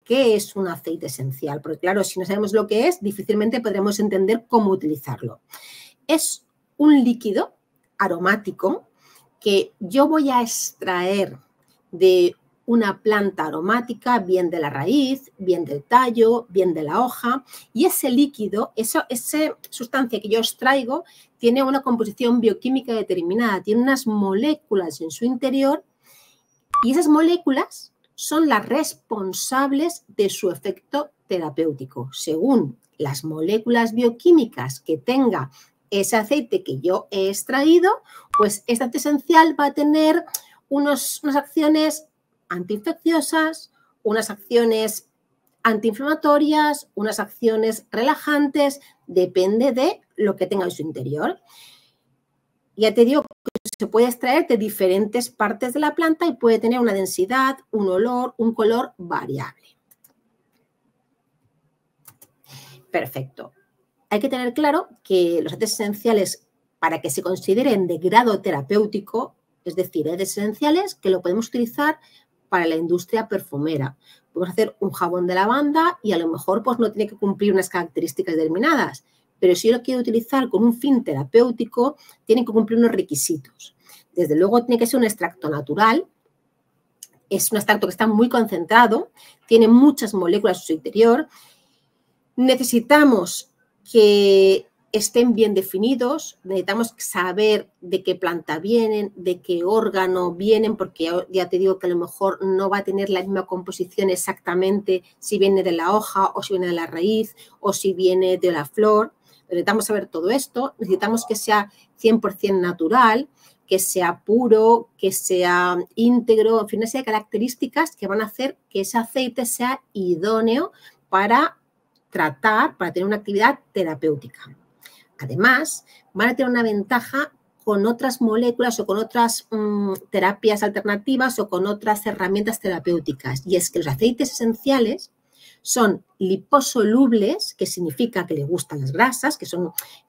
qué es un aceite esencial, porque claro, si no sabemos lo que es, difícilmente podremos entender cómo utilizarlo. Es un líquido aromático que yo voy a extraer de una planta aromática, bien de la raíz, bien del tallo, bien de la hoja, y ese líquido, esa sustancia que yo extraigo, tiene una composición bioquímica determinada, tiene unas moléculas en su interior y esas moléculas son las responsables de su efecto terapéutico. Según las moléculas bioquímicas que tenga ese aceite que yo he extraído, pues este aceite esencial va a tener unas acciones antiinfecciosas, unas acciones antiinflamatorias, unas acciones relajantes, depende de lo que tenga en su interior. Ya te digo que se puede extraer de diferentes partes de la planta y puede tener una densidad, un olor, un color variable. Perfecto. Hay que tener claro que los aceites esenciales, para que se consideren de grado terapéutico, es decir, aceites esenciales que lo podemos utilizar para la industria perfumera. Podemos hacer un jabón de lavanda y a lo mejor pues, no tiene que cumplir unas características determinadas, pero si yo lo quiero utilizar con un fin terapéutico, tiene que cumplir unos requisitos. Desde luego tiene que ser un extracto natural, es un extracto que está muy concentrado, tiene muchas moléculas en su interior. Necesitamos que estén bien definidos, necesitamos saber de qué planta vienen, de qué órgano vienen, porque ya te digo que a lo mejor no va a tener la misma composición exactamente si viene de la hoja o si viene de la raíz o si viene de la flor. Necesitamos saber todo esto, necesitamos que sea 100% natural, que sea puro, que sea íntegro, en fin, una serie de características que van a hacer que ese aceite sea idóneo para tratar, para tener una actividad terapéutica. Además, van a tener una ventaja con otras moléculas o con otras terapias alternativas o con otras herramientas terapéuticas. Y es que los aceites esenciales son liposolubles, que significa que le gustan las grasas, que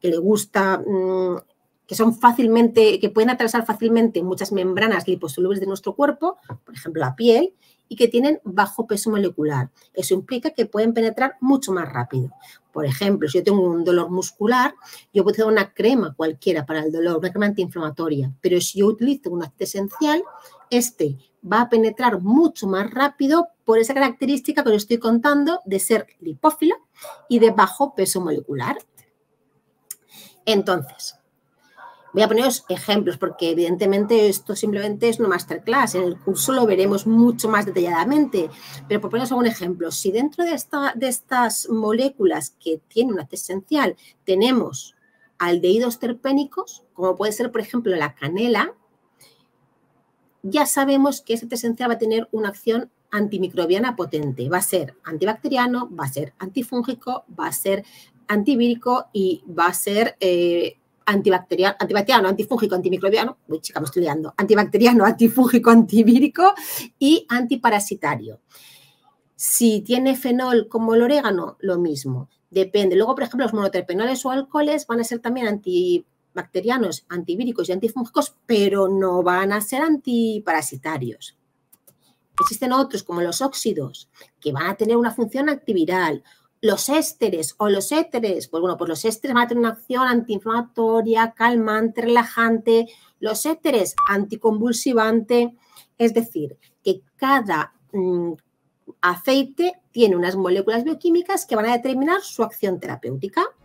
pueden atravesar fácilmente muchas membranas liposolubles de nuestro cuerpo, por ejemplo la piel, y que tienen bajo peso molecular. Eso implica que pueden penetrar mucho más rápido. Por ejemplo, si yo tengo un dolor muscular, yo puedo hacer una crema cualquiera para el dolor, una crema antiinflamatoria, pero si yo utilizo un aceite esencial, este va a penetrar mucho más rápido por esa característica que os estoy contando de ser lipófilo y de bajo peso molecular. Entonces, voy a poneros ejemplos porque evidentemente esto simplemente es una masterclass. En el curso lo veremos mucho más detalladamente, pero por poneros algún ejemplo, si dentro de estas moléculas que tienen un aceite esencial tenemos aldehídos terpénicos, como puede ser por ejemplo la canela, ya sabemos que ese aceite esencial va a tener una acción antimicrobiana potente. Va a ser antibacteriano, va a ser antifúngico, va a ser antivírico y va a ser antibacteriano, antifúngico, antimicrobiano, uy chica, me estoy liando, antibacteriano, antifúngico, antivírico y antiparasitario. Si tiene fenol como el orégano, lo mismo, depende. Luego, por ejemplo, los monoterpenoles o alcoholes van a ser también antibacterianos, antivíricos y antifúngicos, pero no van a ser antiparasitarios. Existen otros como los óxidos que van a tener una función antiviral. Los ésteres o los éteres, pues bueno, pues los ésteres van a tener una acción antiinflamatoria, calmante, relajante. Los éteres, anticonvulsivante. Es decir, que cada aceite tiene unas moléculas bioquímicas que van a determinar su acción terapéutica.